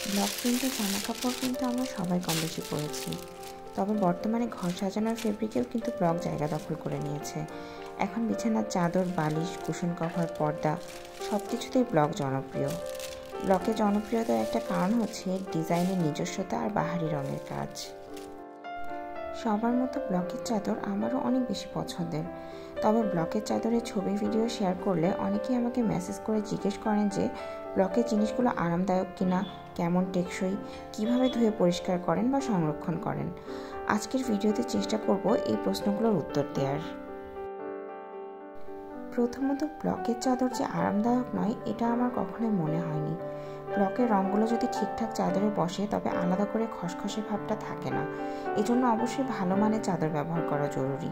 Block প্রিন্টের জামা কাপড় কিন্তু আমরা সবাই কম বেশি পরেছি, তবে বর্তমানে ঘর সাজানোর ফেব্রিকেও কিন্তু ব্লক জায়গা দখল করে নিয়েছে। এখন বিছানার চাদর, বালিশ, কুশন কভার, পর্দা সব কিছুতেই ব্লক জনপ্রিয়। ব্লকের জনপ্রিয়তার একটা কারণ হচ্ছে ডিজাইনের নিজস্বতা আর বাহারি রঙের কাজ। সবার মতো ব্লকের চাদর আমারও অনেক বেশি পছন্দের, তবে ব্লকের চাদরের ছবি ভিডিও শেয়ার করলে অনেকেই আমাকে মেসেজ করে জিজ্ঞেস করেন যে ব্লকের জিনিসগুলো আরামদায়ক কিনা, কেমন টেকসই, কিভাবে ধুয়ে পরিষ্কার করেন বা সংরক্ষণ করেন। আজকের ভিডিওতে চেষ্টা করব এই প্রশ্নগুলোর উত্তর দেওয়ার। প্রথমত, ব্লকের চাদর যে আরামদায়ক নয় এটা আমার কখনোই মনে হয়নি। ব্লকের রঙগুলো যদি ঠিকঠাক চাদরে বসে তবে আলাদা করে খসখসে ভাবটা থাকে না। এজন্য অবশ্যই ভালো মানের চাদর ব্যবহার করা জরুরি।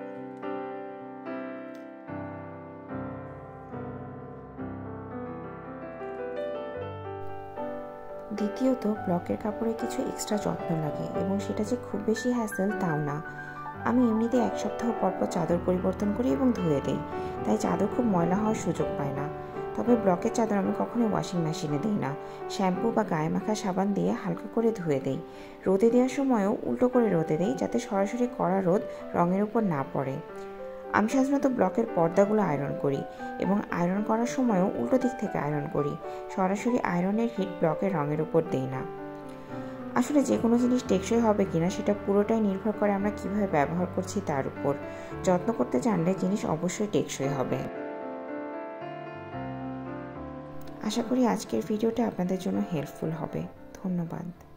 দ্বিতীয়ত, ব্লকের কাপড়ে কিছু এক্সট্রা যত্ন লাগে এবং সেটা যে খুব বেশি হ্যাসেল তাও না। আমি এমনিতে 1 সপ্তাহ পরপর চাদর পরিবর্তন করি এবং ধুয়ে দিই, তাই চাদর খুব ময়লা হওয়ার সুযোগ পায় না। তবে ব্লকের চাদর আমি কখনোই ওয়াশিং মেশিনে দিই না, শ্যাম্পু বা গায়ে মাখা সাবান দিয়ে হালকা করে ধুয়ে দিই। রোদে দেওয়ার সময়ও উল্টো করে রোদে দিই, যাতে সরাসরি কড়া রোদ রঙের উপর না পড়ে। আমি সাধারণত ব্লকের পর্দাগুলো আয়রন করি এবং আয়রন করার সময়ও উল্টো দিক থেকে আয়রন করি, সরাসরি আয়রনের হিট ব্লকের রঙের উপর দিই না। আসলে যে কোনো জিনিস টেকসই হবে কিনা সেটা পুরোটাই নির্ভর করে আমরা কিভাবে ব্যবহার করছি তার উপর। যত্ন করতে জানলে জিনিস অবশ্যই টেকসই হবে। আশা করি আজকের ভিডিওটা আপনাদের জন্য হেল্পফুল হবে। ধন্যবাদ।